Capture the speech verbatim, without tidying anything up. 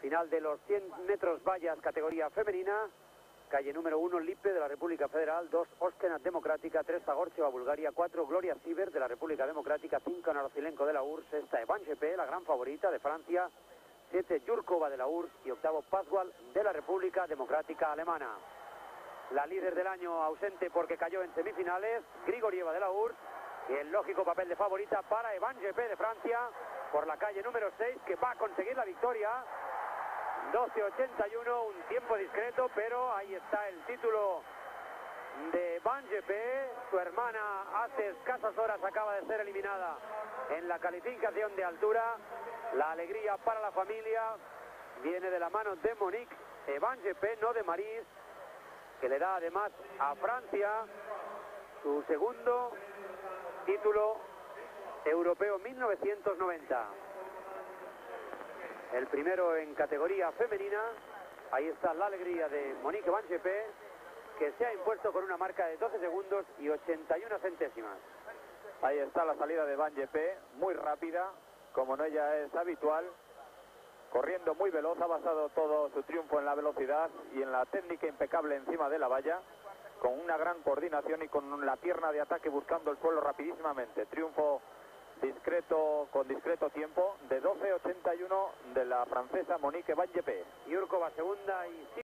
Final de los cien metros vallas, categoría femenina. Calle número uno, Lippe de la República Federal. dos, Oskenat Democrática. tres, Zagorcheva, Bulgaria. cuatro, Gloria Ciber de la República Democrática. cinco, Narocilenko de la U R S S. Sexta, Evan Gepé, la gran favorita de Francia. siete, Yurkova de la U R S S. Y octavo, Pascual de la República Democrática Alemana. La líder del año ausente porque cayó en semifinales, Grigorieva de la U R S S. Y el lógico papel de favorita para Evan Gepé de Francia por la calle número seis, que va a conseguir la victoria. doce ochenta y uno, un tiempo discreto, pero ahí está el título de Evan Gepé. Su hermana hace escasas horas acaba de ser eliminada en la calificación de altura. La alegría para la familia viene de la mano de Monique Evan Gepé, no de Maryse, que le da además a Francia su segundo título europeo mil novecientos noventa. El primero en categoría femenina. Ahí está la alegría de Monique Evan Gepé, que se ha impuesto con una marca de doce segundos y ochenta y una centésimas. Ahí está la salida de Evan Gepé, muy rápida, como no ella es habitual, corriendo muy veloz. Ha basado todo su triunfo en la velocidad y en la técnica impecable encima de la valla, con una gran coordinación y con la pierna de ataque buscando el suelo rapidísimamente. Triunfo discreto, con discreto tiempo, de doce ochenta y uno de la francesa Monique Evan Gepé. Yurkova segunda y